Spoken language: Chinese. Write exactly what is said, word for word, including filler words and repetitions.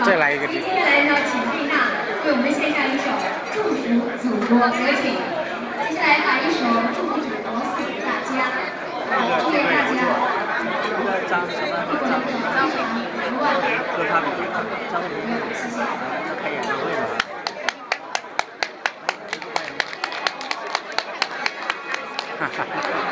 再来一个。 今天来到请佩娜为我们献上一首祝福祖国歌曲。接下来把一首祝福祖国送给大家，祝愿大家张什么？张张平万和他比，张平谢谢。 开演唱会了。哈哈哈哈。